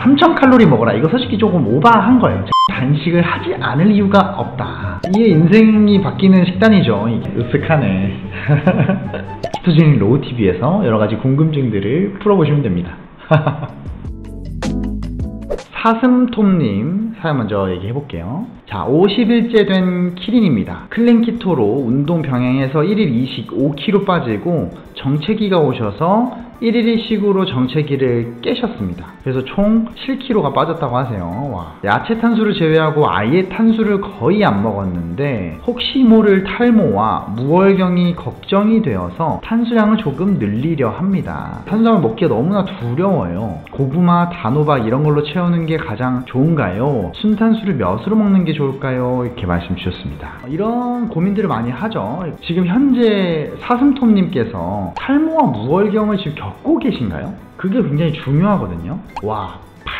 3000칼로리 먹어라. 이거 솔직히 조금 오바한 거예요. 단식을 하지 않을 이유가 없다. 이게 인생이 바뀌는 식단이죠. 이게 으쓱하네. 키토제닉 로우TV에서 여러가지 궁금증들을 풀어보시면 됩니다. 사슴톱님 사연 먼저 얘기해볼게요. 자, 50일째 된 키린입니다. 클린 키토로 운동 병행해서 1일 2식 5kg 빠지고 정체기가 오셔서 1일 1식으로 정체기를 깨셨습니다. 그래서 총 7kg가 빠졌다고 하세요. 와. 야채 탄수를 제외하고 아예 탄수를 거의 안 먹었는데 혹시 모를 탈모와 무월경이 걱정이 되어서 탄수량을 조금 늘리려 합니다. 탄수량을 먹기가 너무나 두려워요. 고구마, 단호박 이런 걸로 채우는 게 가장 좋은가요? 순탄수를 몇으로 먹는 게 좋을까요? 이렇게 말씀 주셨습니다. 이런 고민들을 많이 하죠. 지금 현재 사슴톱님께서 탈모와 무월경을 지금 겪고 계신가요? 그게 굉장히 중요하거든요. 와,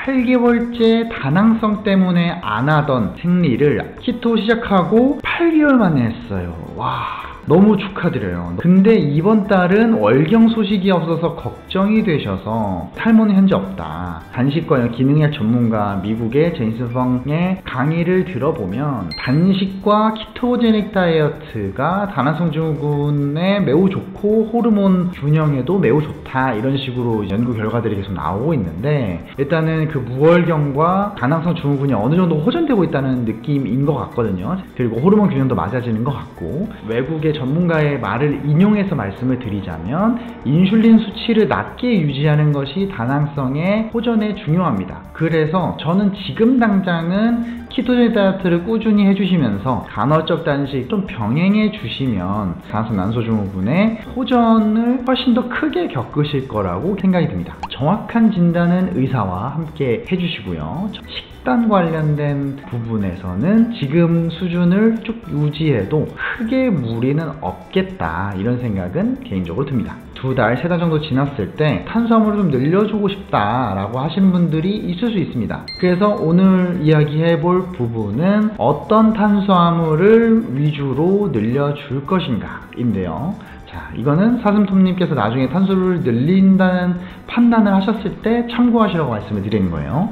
8개월째 다낭성 때문에 안 하던 생리를 키토 시작하고 8개월 만에 했어요. 와, 너무 축하드려요. 근데 이번 달은 월경 소식이 없어서 걱정이 되셔서 탈모는 현재 없다. 단식과 기능약 전문가 미국의 제임스 펑의 강의를 들어보면 단식과 키토제닉 다이어트가 다낭성 증후군에 매우 좋고 호르몬 균형에도 매우 좋다. 이런 식으로 연구 결과들이 계속 나오고 있는데, 일단은 그 무월경과 다낭성 증후군이 어느 정도 호전되고 있다는 느낌인 것 같거든요. 그리고 호르몬 균형도 맞아지는 것 같고, 외국의 전문가의 말을 인용해서 말씀을 드리자면 인슐린 수치를 낮게 유지하는 것이 다낭성의 호전에 중요합니다. 그래서 저는 지금 당장은 키토제닉 다이어트를 꾸준히 해주시면서 간헐적 단식 좀 병행해 주시면 다낭성 난소 증후군의 호전을 훨씬 더 크게 겪으실 거라고 생각이 듭니다. 정확한 진단은 의사와 함께 해주시고요. 식단 관련된 부분에서는 지금 수준을 쭉 유지해도 크게 무리는 없겠다, 이런 생각은 개인적으로 듭니다. 2달, 3달 정도 지났을 때 탄수화물을 좀 늘려주고 싶다 라고 하시는 분들이 있을 수 있습니다. 그래서 오늘 이야기해 볼 부분은 어떤 탄수화물을 위주로 늘려줄 것인가 인데요. 자, 이거는 사슴톱님께서 나중에 탄수를 늘린다는 판단을 하셨을 때 참고하시라고 말씀을 드리는 거예요.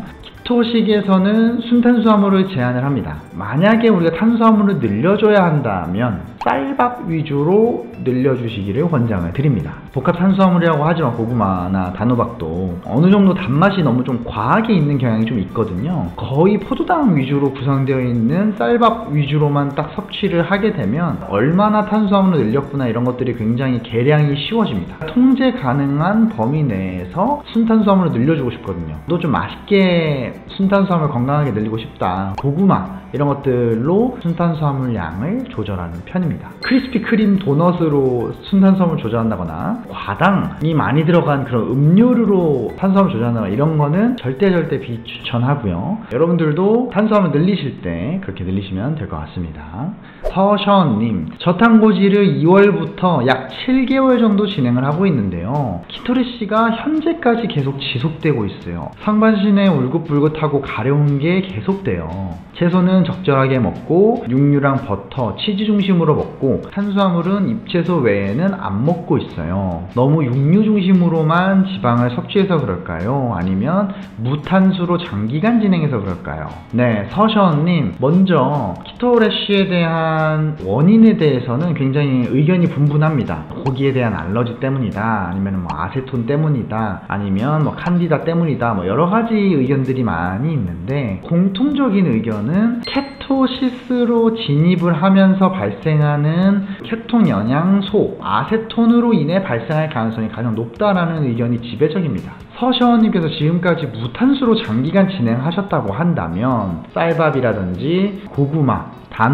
키토식에서는 순탄수화물을 제한을 합니다. 만약에 우리가 탄수화물을 늘려줘야 한다면 쌀밥 위주로 늘려주시기를 권장을 드립니다. 복합 탄수화물이라고 하지만 고구마나 단호박도 어느 정도 단맛이 너무 좀 과하게 있는 경향이 좀 있거든요. 거의 포도당 위주로 구성되어 있는 쌀밥 위주로만 딱 섭취를 하게 되면 얼마나 탄수화물을 늘렸구나 이런 것들이 굉장히 계량이 쉬워집니다. 통제 가능한 범위 내에서 순탄수화물을 늘려주고 싶거든요. 또 좀 맛있게 순탄수화물 건강하게 늘리고 싶다. 고구마 이런 것들로 순탄수화물 양을 조절하는 편입니다. 크리스피 크림 도넛으로 순탄수화물 조절한다거나 과당이 많이 들어간 그런 음료류로 탄수화물 조절한다거나 이런 거는 절대 비추천하고요. 여러분들도 탄수화물 늘리실 때 그렇게 늘리시면 될 것 같습니다. 서션님, 저탄고지를 2월부터 약 7개월 정도 진행을 하고 있는데요. 키토레시가 현재까지 계속 지속되고 있어요. 상반신에 울긋불긋하고 가려운 게 계속돼요. 채소는 적절하게 먹고 육류랑 버터, 치즈 중심으로 먹고 탄수화물은 잎채소 외에는 안 먹고 있어요. 너무 육류 중심으로만 지방을 섭취해서 그럴까요? 아니면 무탄수로 장기간 진행해서 그럴까요? 네, 서션님, 먼저 키토래쉬에 대한 원인에 대해서는 굉장히 의견이 분분합니다. 고기에 대한 알러지 때문이다, 아니면 뭐 아세톤 때문이다, 아니면 뭐 칸디다 때문이다, 뭐 여러 가지 의견들이 많이 있는데, 공통적인 의견은 케토시스로 진입을 하면서 발생하는 케톤 영양소 아세톤으로 인해 발생할 가능성이 가장 높다라는 의견이 지배적입니다. 서시원님께서 지금까지 무탄수로 장기간 진행하셨다고 한다면 쌀밥이라든지 고구마,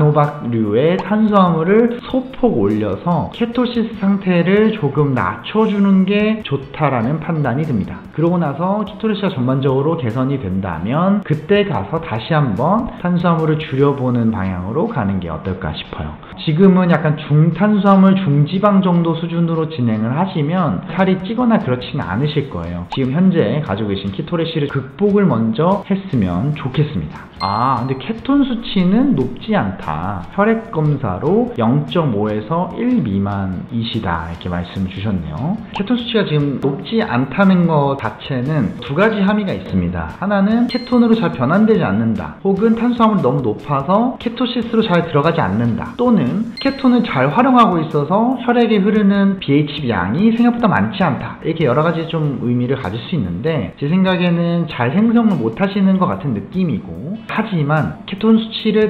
단호박류의 탄수화물을 소폭 올려서 케토시스 상태를 조금 낮춰주는 게 좋다라는 판단이 듭니다. 그러고 나서 키토레시가 전반적으로 개선이 된다면 그때 가서 다시 한번 탄수화물을 줄여보는 방향으로 가는 게 어떨까 싶어요. 지금은 약간 중탄수화물, 중지방 정도 수준으로 진행을 하시면 살이 찌거나 그렇지는 않으실 거예요. 지금 지금 현재 가지고 계신 키토레시를 극복을 먼저 했으면 좋겠습니다. 근데 케톤 수치는 높지 않다. 혈액 검사로 0.5에서 1 미만이시다. 이렇게 말씀 주셨네요. 케톤 수치가 지금 높지 않다는 것 자체는 두 가지 함의가 있습니다. 하나는 케톤으로 잘 변환되지 않는다. 혹은 탄수화물이 너무 높아서 케토시스로 잘 들어가지 않는다. 또는 케톤을 잘 활용하고 있어서 혈액에 흐르는 BHB 양이 생각보다 많지 않다. 이렇게 여러 가지 좀 의미를 가질 수 있는데 제 생각에는 잘 생성을 못 하시는 것 같은 느낌이고, 하지만 케톤 수치를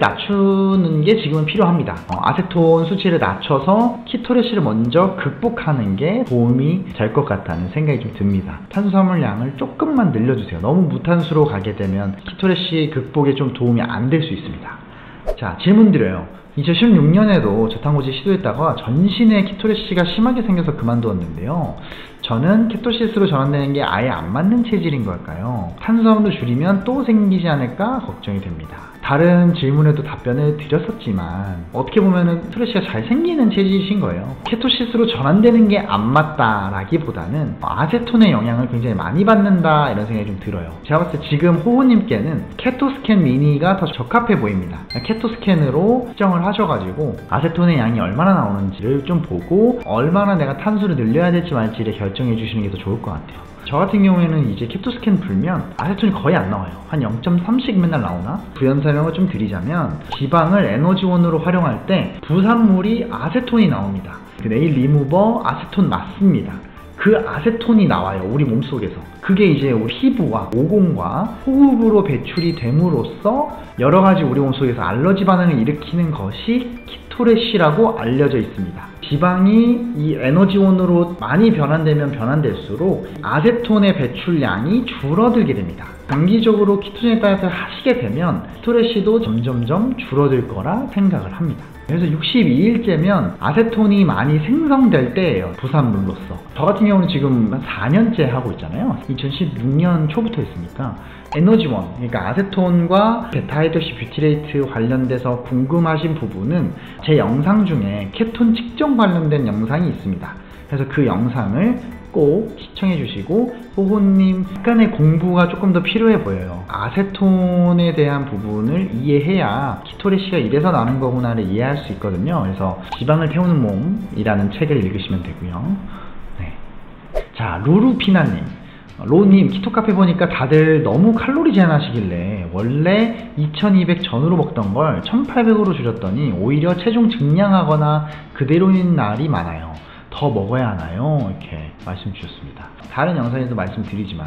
낮추는 게 지금은 필요합니다. 아세톤 수치를 낮춰서 키토레시를 먼저 극복하는 게 도움이 될 것 같다는 생각이 좀 듭니다. 탄수화물 양을 조금만 늘려주세요. 너무 무탄수로 가게 되면 키토레시 극복에 좀 도움이 안 될 수 있습니다. 자, 질문 드려요. 2016년에도 저탄고지 시도했다가 전신에 키토레시가 심하게 생겨서 그만두었는데요. 저는 케토시스로 전환되는 게 아예 안 맞는 체질인 걸까요? 탄수화물도 줄이면 또 생기지 않을까 걱정이 됩니다. 다른 질문에도 답변을 드렸었지만 어떻게 보면은 키토레시가 잘 생기는 체질이신 거예요. 케토시스로 전환되는 게 안 맞다라기보다는 아세톤의 영향을 굉장히 많이 받는다 이런 생각이 좀 들어요. 제가 봤을 때 지금 호우님께는 케토스캔 미니가 더 적합해 보입니다. 케토스캔으로 측정을 하셔가지고 아세톤의 양이 얼마나 나오는지를 좀 보고 얼마나 내가 탄수를 늘려야 될지 말지를 결정해 주시는 게 더 좋을 것 같아요. 저 같은 경우에는 이제 케토스캔 불면 아세톤이 거의 안 나와요. 한 0.3씩 맨날 나오나? 부연 설명을 좀 드리자면 지방을 에너지원으로 활용할 때 부산물이 아세톤이 나옵니다. 그 네일 리무버 아세톤 맞습니다. 그 아세톤이 나와요. 우리 몸속에서. 그게 이제 우리 피부와 모공과 호흡으로 배출이 됨으로써 여러가지 우리 몸속에서 알러지 반응을 일으키는 것이 키토레시라고 알려져 있습니다. 지방이 이 에너지원으로 많이 변환되면 변환될수록 아세톤의 배출량이 줄어들게 됩니다. 장기적으로 키토제닉 다이어트를 하시게 되면 키토레시도 점점점 줄어들 거라 생각을 합니다. 그래서 62일째면 아세톤이 많이 생성될 때예요. 부산물로서. 저 같은 경우는 지금 4년째 하고 있잖아요. 2016년 초부터 했으니까 에너지원, 그러니까 아세톤과 베타하이드로시 뷰티레이트 관련돼서 궁금하신 부분은 제 영상 중에 케톤 측정 관련된 영상이 있습니다. 그래서 그 영상을 꼭 시청해 주시고, 호호님 약간의 공부가 조금 더 필요해 보여요. 아세톤에 대한 부분을 이해해야 키토레시가 이래서 나는 거구나를 이해할 수 있거든요. 그래서 지방을 태우는 몸이라는 책을 읽으시면 되고요. 네. 자, 루루피나님, 로님, 키토카페 보니까 다들 너무 칼로리 제한하시길래 원래 2200 전후로 먹던 걸 1800으로 줄였더니 오히려 체중 증량하거나 그대로인 날이 많아요. 더 먹어야 하나요? 이렇게 말씀 주셨습니다. 다른 영상에도 말씀드리지만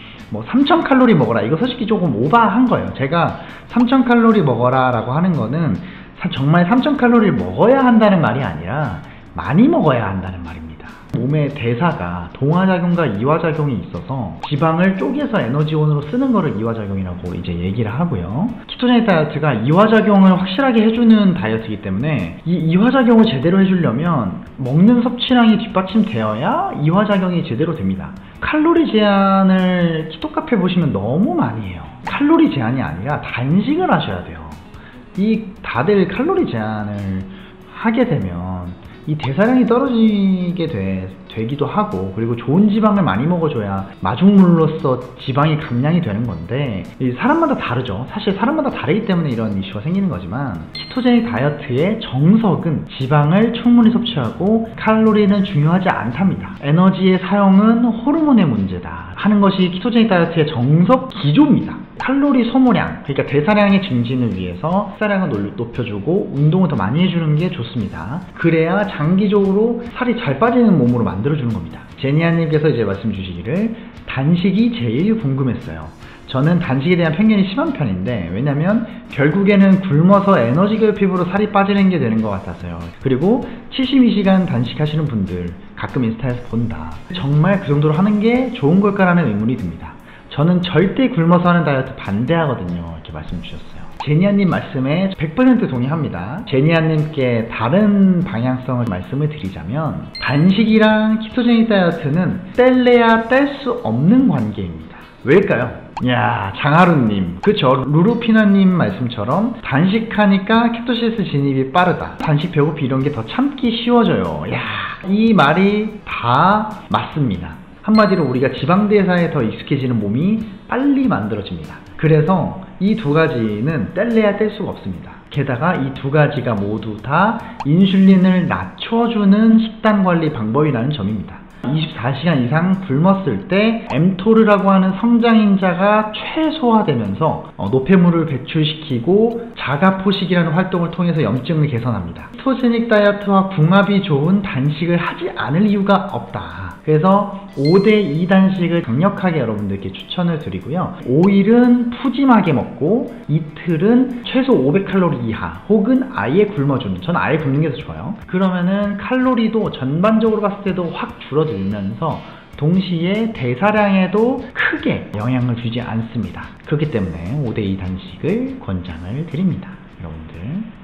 뭐 3000칼로리 먹어라, 이거 솔직히 조금 오버한 거예요. 제가 3000칼로리 먹어라 라고 하는 거는 정말 3000칼로리를 먹어야 한다는 말이 아니라 많이 먹어야 한다는 말입니다. 몸의 대사가 동화작용과 이화작용이 있어서 지방을 쪼개서 에너지원으로 쓰는 거를 이화작용이라고 이제 얘기를 하고요. 키토제닉 다이어트가 이화작용을 확실하게 해주는 다이어트이기 때문에 이 이화작용을 제대로 해주려면 먹는 섭취량이 뒷받침되어야 이화작용이 제대로 됩니다. 칼로리 제한을 키토카페 보시면 너무 많이 해요. 칼로리 제한이 아니라 단식을 하셔야 돼요. 다들 칼로리 제한을 하게 되면 이 대사량이 떨어지게 되기도 하고, 그리고 좋은 지방을 많이 먹어줘야 마중물로서 지방이 감량이 되는 건데 사람마다 다르죠. 사실 사람마다 다르기 때문에 이런 이슈가 생기는 거지만 키토제닉 다이어트의 정석은 지방을 충분히 섭취하고 칼로리는 중요하지 않답니다. 에너지의 사용은 호르몬의 문제다 하는 것이 키토제닉 다이어트의 정석 기조입니다. 칼로리 소모량, 그러니까 대사량의 증진을 위해서 식사량을 높여주고 운동을 더 많이 해주는 게 좋습니다. 그래야 장기적으로 살이 잘 빠지는 몸으로 만들어주는 겁니다. 제니아님께서 이제 말씀 주시기를 단식이 제일 궁금했어요. 저는 단식에 대한 편견이 심한 편인데, 왜냐면 결국에는 굶어서 에너지 결핍으로 살이 빠지는 게 되는 것 같아서요. 그리고 72시간 단식하시는 분들 가끔 인스타에서 본다. 정말 그 정도로 하는 게 좋은 걸까라는 의문이 듭니다. 저는 절대 굶어서 하는 다이어트 반대하거든요. 이렇게 말씀 주셨어요. 제니아님 말씀에 100% 동의합니다. 제니아님께 다른 방향성을 말씀을 드리자면 단식이랑 키토제닉 다이어트는 뗄래야 뗄 수 없는 관계입니다. 왜일까요? 야, 장하루님, 그쵸, 루루피나님 말씀처럼 단식하니까 키토시스 진입이 빠르다, 단식 배고프 이런 게 더 참기 쉬워져요. 야, 이 말이 다 맞습니다. 한마디로 우리가 지방대사에 더 익숙해지는 몸이 빨리 만들어집니다. 그래서 이 두 가지는 뗄래야 뗄 수가 없습니다. 게다가 이 두 가지가 모두 다 인슐린을 낮춰주는 식단 관리 방법이라는 점입니다. 24시간 이상 굶었을 때 mTOR라고 하는 성장인자가 최소화되면서 노폐물을 배출시키고 자가포식이라는 활동을 통해서 염증을 개선합니다. 키토제닉 다이어트와 궁합이 좋은 단식을 하지 않을 이유가 없다. 그래서 5대2 단식을 강력하게 여러분들께 추천을 드리고요. 5일은 푸짐하게 먹고 이틀은 최소 500칼로리 이하 혹은 아예 굶어주는, 저는 아예 굶는 게 더 좋아요. 그러면은 칼로리도 전반적으로 봤을 때도 확 줄어들면서 동시에 대사량에도 크게 영향을 주지 않습니다. 그렇기 때문에 5대2 단식을 권장을 드립니다. 여러분들